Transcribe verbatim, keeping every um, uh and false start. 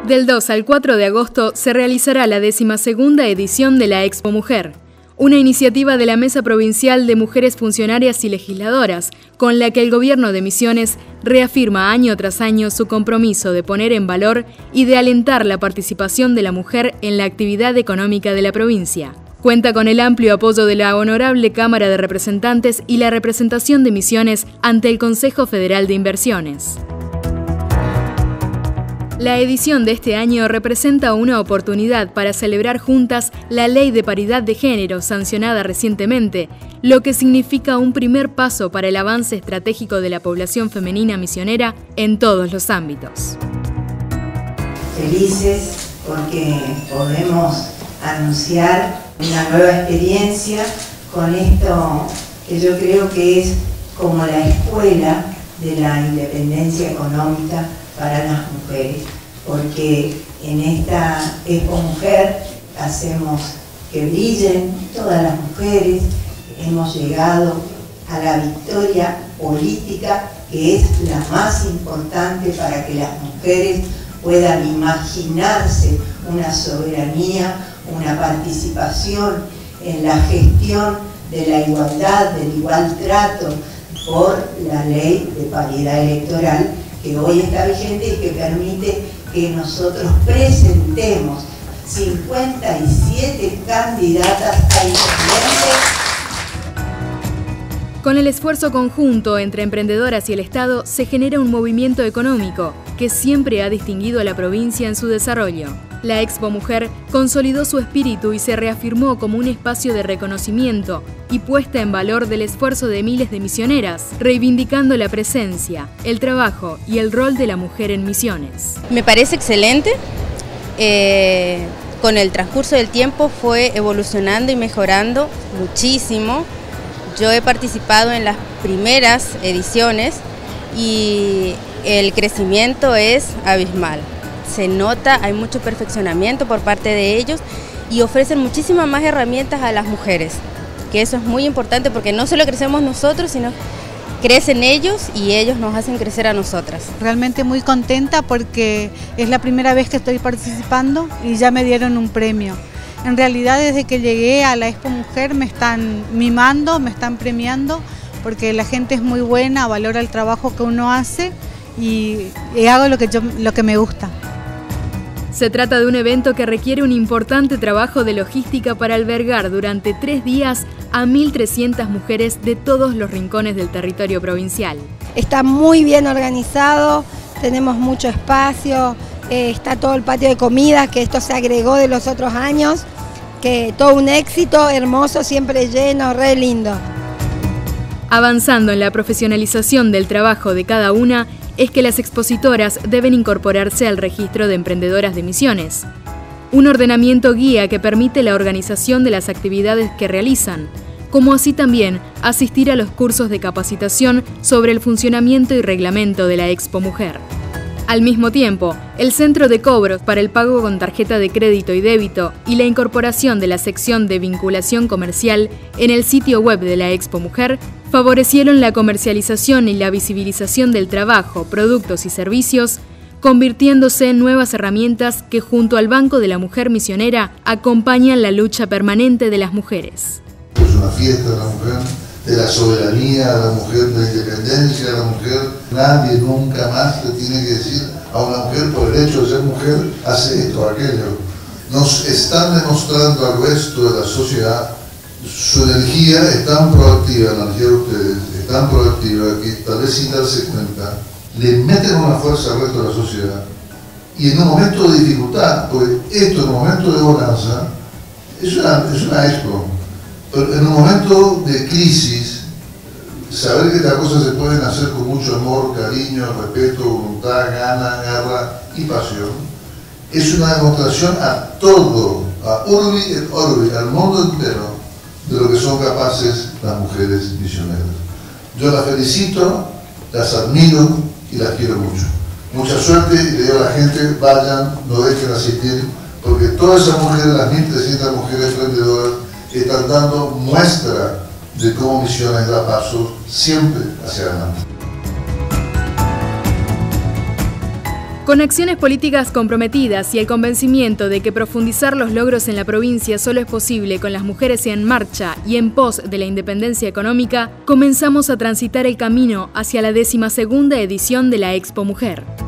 Del dos al cuatro de agosto se realizará la decimosegunda edición de la Expo Mujer, una iniciativa de la Mesa Provincial de Mujeres Funcionarias y Legisladoras, con la que el Gobierno de Misiones reafirma año tras año su compromiso de poner en valor y de alentar la participación de la mujer en la actividad económica de la provincia. Cuenta con el amplio apoyo de la Honorable Cámara de Representantes y la representación de Misiones ante el Consejo Federal de Inversiones. La edición de este año representa una oportunidad para celebrar juntas la Ley de Paridad de Género sancionada recientemente, lo que significa un primer paso para el avance estratégico de la población femenina misionera en todos los ámbitos. Felices porque podemos anunciar una nueva experiencia con esto que yo creo que es como la escuela de la independencia económica para las mujeres, porque en esta Expo Mujer hacemos que brillen todas las mujeres. Hemos llegado a la victoria política, que es la más importante para que las mujeres puedan imaginarse una soberanía, una participación en la gestión de la igualdad, del igual trato por la ley de paridad electoral que hoy está vigente y que permite que nosotros presentemos cincuenta y siete candidatas a intendente. Con el esfuerzo conjunto entre emprendedoras y el Estado se genera un movimiento económico que siempre ha distinguido a la provincia en su desarrollo. La Expo Mujer consolidó su espíritu y se reafirmó como un espacio de reconocimiento y puesta en valor del esfuerzo de miles de misioneras, reivindicando la presencia, el trabajo y el rol de la mujer en Misiones. Me parece excelente. Eh, con el transcurso del tiempo fue evolucionando y mejorando muchísimo. Yo he participado en las primeras ediciones y el crecimiento es abismal. Se nota, hay mucho perfeccionamiento por parte de ellos y ofrecen muchísimas más herramientas a las mujeres, que eso es muy importante porque no solo crecemos nosotros, sino crecen ellos y ellos nos hacen crecer a nosotras. Realmente muy contenta porque es la primera vez que estoy participando y ya me dieron un premio. En realidad desde que llegué a la Expo Mujer me están mimando, me están premiando, porque la gente es muy buena, valora el trabajo que uno hace y, y hago lo que, yo, lo que me gusta. Se trata de un evento que requiere un importante trabajo de logística para albergar durante tres días a mil trescientas mujeres de todos los rincones del territorio provincial. Está muy bien organizado, tenemos mucho espacio, eh, está todo el patio de comidas, que esto se agregó de los otros años, que todo un éxito, hermoso, siempre lleno, re lindo. Avanzando en la profesionalización del trabajo de cada una, es que las expositoras deben incorporarse al registro de emprendedoras de Misiones, un ordenamiento guía que permite la organización de las actividades que realizan, como así también asistir a los cursos de capacitación sobre el funcionamiento y reglamento de la Expo Mujer. Al mismo tiempo, el centro de cobros para el pago con tarjeta de crédito y débito y la incorporación de la sección de vinculación comercial en el sitio web de la Expo Mujer favorecieron la comercialización y la visibilización del trabajo, productos y servicios, convirtiéndose en nuevas herramientas que junto al Banco de la Mujer Misionera acompañan la lucha permanente de las mujeres. Es una fiesta de la mujer, de la soberanía de la mujer, de la independencia de la mujer. Nadie nunca más le tiene que decir a una mujer por el hecho de ser mujer, hace esto o aquello. Nos están demostrando al resto de la sociedad su energía es tan proactiva, la energía de ustedes es tan proactiva que tal vez sin darse cuenta le meten una fuerza al resto de la sociedad. Y en un momento de dificultad, porque esto en un momento de bonanza es una, es una expo, pero en un momento de crisis, saber que las cosas se pueden hacer con mucho amor, cariño, respeto, voluntad, gana, garra y pasión, es una demostración a todo, a Urbi et Orbi, al mundo entero, de lo que son capaces las mujeres misioneras. Yo las felicito, las admiro y las quiero mucho. Mucha suerte y le digo a la gente, vayan, no dejen asistir, porque todas esas mujeres, las mil trescientas mujeres emprendedoras, están dando muestra de cómo Misiones da pasos siempre hacia adelante. Con acciones políticas comprometidas y el convencimiento de que profundizar los logros en la provincia solo es posible con las mujeres en marcha y en pos de la independencia económica, comenzamos a transitar el camino hacia la decimosegunda edición de la Expo Mujer.